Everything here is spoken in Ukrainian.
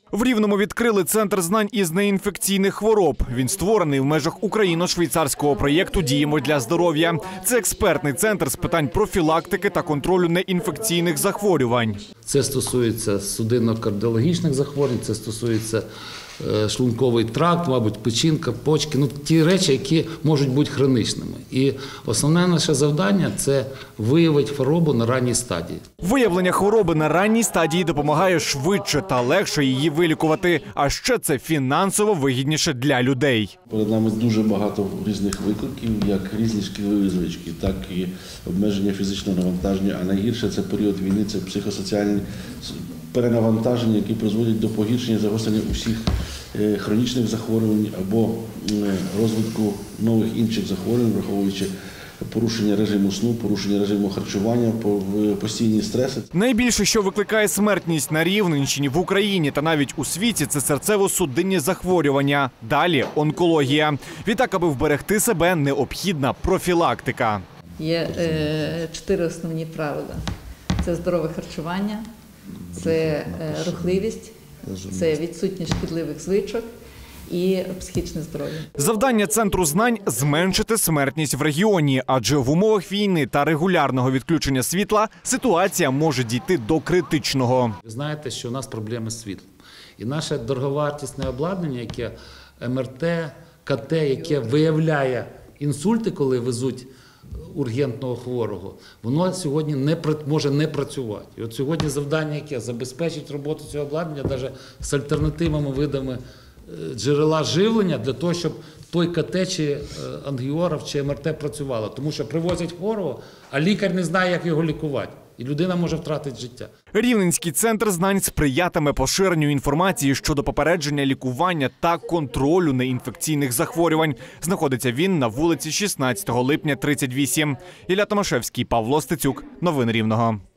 В Рівному відкрили центр знань із неінфекційних хвороб. Він створений в межах україно-швейцарського проєкту «Діємо для здоров'я». Це експертний центр з питань профілактики та контролю неінфекційних захворювань. Це стосується судинно-кардіологічних захворювань, це стосується шлунковий тракт, мабуть, печінка, почки, ті речі, які можуть бути хронічними. І основне наше завдання – це виявити хворобу на ранній стадії. Виявлення хвороби на ранній стадії допомагає швидше та легше її вилікувати. А ще це фінансово вигідніше для людей. Перед нами дуже багато різних викликів, як різні шкідливі звички, так і обмеження фізичного навантаження. А найгірше – це період війни, це психосоціальні перенавантаження, які призводять до погіршення, загострення усіх хронічних захворювань або розвитку нових інших захворювань, враховуючи порушення режиму сну, порушення режиму харчування, постійні стреси. Найбільше, що викликає смертність на Рівненщині, в Україні та навіть у світі, це серцево-судинні захворювання. Далі – онкологія. Відтак, аби вберегти себе, необхідна профілактика. Є 4 основні правила. Це здорове харчування, це рухливість, це відсутність шкідливих звичок і психічне здоров'я. Завдання Центру знань – зменшити смертність в регіоні, адже в умовах війни та регулярного відключення світла ситуація може дійти до критичного. Ви знаєте, що у нас проблеми з світлом. І наше дороговартісне обладнання, яке МРТ, КТ, яке виявляє інсульти, коли везуть ургентного хворого, воно сьогодні може не працювати. І от сьогодні завдання яке? Забезпечить роботу цього обладнання навіть з альтернативними видами джерела живлення для того, щоб той КТ чи ангіограф чи МРТ працювало. Тому що привозять хворого, а лікар не знає, як його лікувати. І людина може втратити життя. Рівненський центр знань сприятиме поширенню інформації щодо попередження, лікування та контролю неінфекційних захворювань. Знаходиться він на вулиці 16 липня, 38. Ілля Томашевський, Павло Стецюк. Новини Рівного.